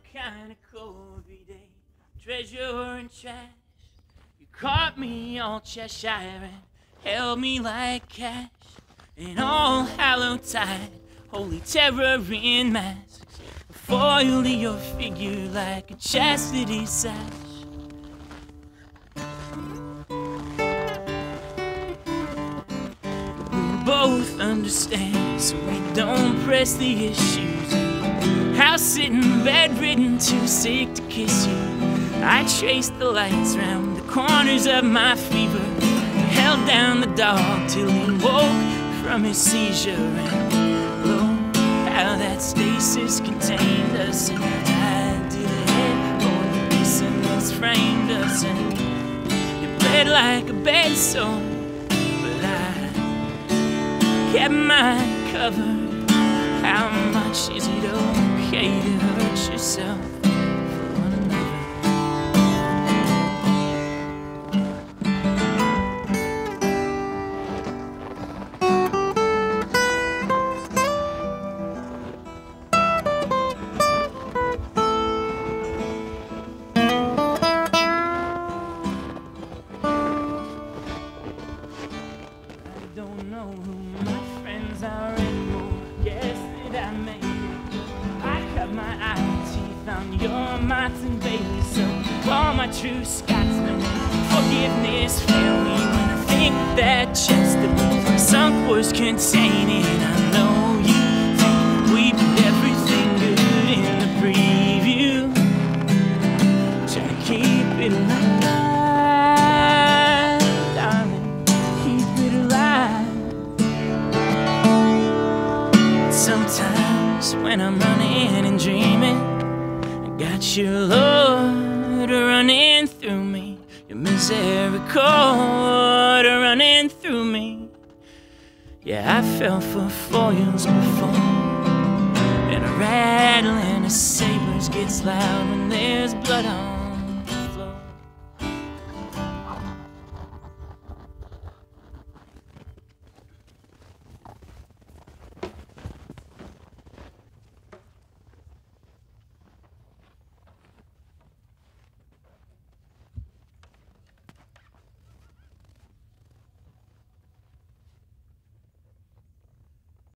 kind of cold every day, treasure and trash. You caught me all Cheshire and held me like cash. And all Hallowtide, holy terror in masks, foiled your figure like a chastity sash. We both understand, so we don't press the issues. House sitting, bedridden, too sick to kiss you. I traced the lights round the corners of my fever, held down the dog till he woke from his seizure. And lo, how that stasis contained us, and I did it, oh, the dissonance framed us, and it bled like a bed sore, but I kept mine covered. How much is it okay to hurt yourself for one another? I don't know who my friends are anymore. Guess that I made it. I cut my eye teeth on your Martin Bailey, so all my true Scotsmen, forgiveness fail me when I think that chest that we sunk was containing. I know you think we put everything good in the preview, trying to keep it alive, darling, keep it alive. Sometimes when I'm running and dreaming, I got your Lord running through me, your Misericorde running through me. Yeah, I fell for foils before, and a rattle and a sabers gets loud when there's blood on